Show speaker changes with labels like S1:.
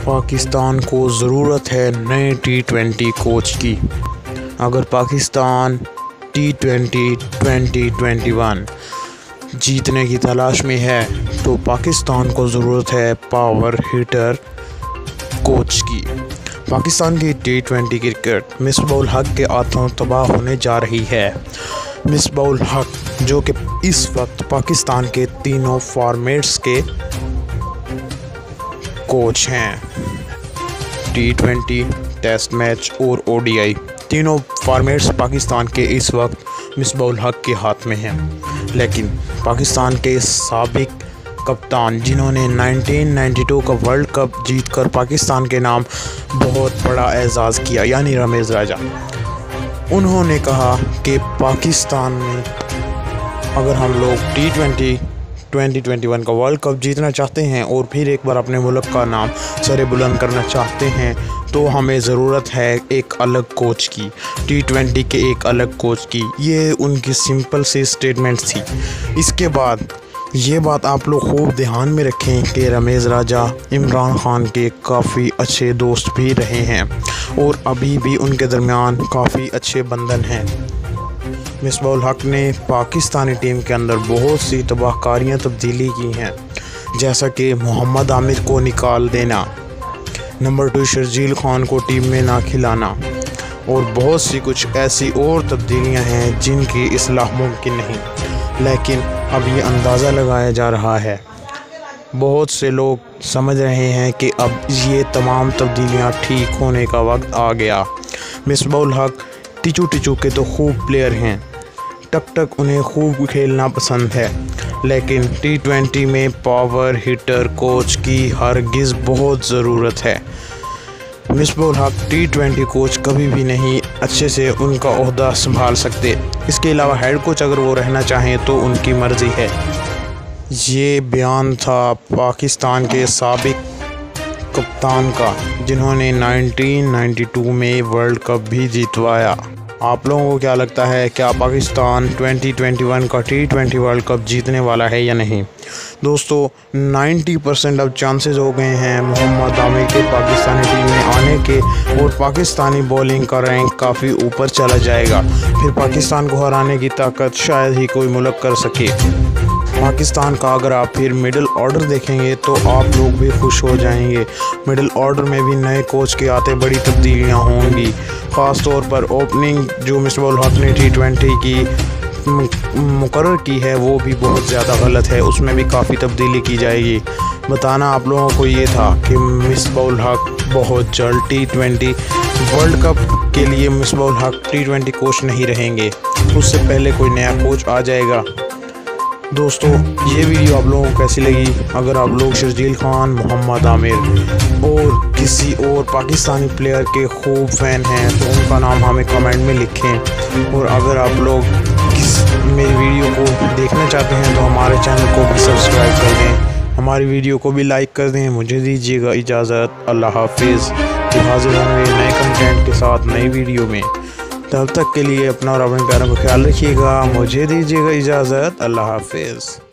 S1: पाकिस्तान को ज़रूरत है नए T20 कोच की। अगर पाकिस्तान T20 2021 जीतने की तलाश में है तो पाकिस्तान को ज़रूरत है पावर हिटर कोच की। पाकिस्तान की T20 क्रिकेट मिसबाह-उल हक के हाथों तबाह होने जा रही है। मिसबाह-उल हक जो कि इस वक्त पाकिस्तान के तीनों फॉर्मेट्स के कोच हैं, T20, टेस्ट मैच और ODI, तीनों फॉर्मेट्स पाकिस्तान के इस वक्त मिसबाह-उल हक के हाथ में हैं। लेकिन पाकिस्तान के साबिक कप्तान जिन्होंने 1992 का वर्ल्ड कप जीतकर पाकिस्तान के नाम बहुत बड़ा एजाज़ किया, यानी रमीज़ राजा, उन्होंने कहा कि पाकिस्तान में अगर हम लोग T20 2021 का वर्ल्ड कप जीतना चाहते हैं और फिर एक बार अपने मुल्क का नाम सरे बुलंद करना चाहते हैं तो हमें ज़रूरत है एक अलग कोच की, T20 के एक अलग कोच की। ये उनकी सिंपल सी स्टेटमेंट थी। इसके बाद ये बात आप लोग खूब ध्यान में रखें कि रमीज़ राजा इमरान खान के काफ़ी अच्छे दोस्त भी रहे हैं और अभी भी उनके दरमियान काफ़ी अच्छे बंधन हैं। मिसबाह-उल हक ने पाकिस्तानी टीम के अंदर बहुत सी तबाहकारियाँ तब्दीली की हैं, जैसा कि मोहम्मद आमिर को निकाल देना, नंबर 2 शर्जील खान को टीम में ना खिलाना और बहुत सी कुछ ऐसी और तब्दीलियाँ हैं जिनकी इस्लाह मुमकिन नहीं। लेकिन अब ये अंदाज़ा लगाया जा रहा है, बहुत से लोग समझ रहे हैं कि अब ये तमाम तब्दीलियाँ ठीक होने का वक्त आ गया। मिसबाह-उल हक टिचू के तो खूब प्लेयर हैं, टक उन्हें खूब खेलना पसंद है, लेकिन T20 में पावर हिटर कोच की हरगिज़ बहुत ज़रूरत है। मिसबाह-उल हक T20 कोच कभी भी नहीं अच्छे से उनका ओहदा संभाल सकते। इसके अलावा हेड कोच अगर वो रहना चाहें तो उनकी मर्ज़ी है। ये बयान था पाकिस्तान के साबिक कप्तान का जिन्होंने 1992 में वर्ल्ड कप भी जीतवाया। आप लोगों को क्या लगता है, क्या पाकिस्तान 2021 का T20 वर्ल्ड कप जीतने वाला है या नहीं? दोस्तों 90% अब चांसेस हो गए हैं मोहम्मद आमिर के पाकिस्तानी टीम में आने के और पाकिस्तानी बॉलिंग का रैंक काफ़ी ऊपर चला जाएगा। फिर पाकिस्तान को हराने की ताकत शायद ही कोई मुल्क कर सके। पाकिस्तान का अगर आप फिर मिडिल ऑर्डर देखेंगे तो आप लोग भी खुश हो जाएंगे। मिडिल ऑर्डर में भी नए कोच के आते बड़ी तब्दीलियां होंगी। ख़ास तौर पर ओपनिंग जो मिसबाह-उल हक ने T20 की मुकर्रर की है वो भी बहुत ज़्यादा गलत है, उसमें भी काफ़ी तब्दीली की जाएगी। बताना आप लोगों को ये था कि मिसबाह-उल हक बहुत जल्द T20 वर्ल्ड कप के लिए मिसबाह-उल हक T20 कोच नहीं रहेंगे, उससे पहले कोई नया कोच आ जाएगा। दोस्तों ये वीडियो आप लोगों को कैसी लगी? अगर आप लोग शर्जील खान, मोहम्मद आमिर और किसी और पाकिस्तानी प्लेयर के खूब फ़ैन हैं तो उनका नाम हमें कमेंट में लिखें। और अगर आप लोग मेरी वीडियो को देखना चाहते हैं तो हमारे चैनल को भी सब्सक्राइब कर दें, हमारी वीडियो को भी लाइक कर दें। मुझे दीजिएगा इजाज़त, अल्लाह हाफिज़। हाजिर होंगे नए कंटेंट के साथ नई वीडियो में। तब तक के लिए अपना और अपने प्यारों का ख्याल रखिएगा। मुझे दीजिएगा इजाज़त, अल्लाह हाफिज़।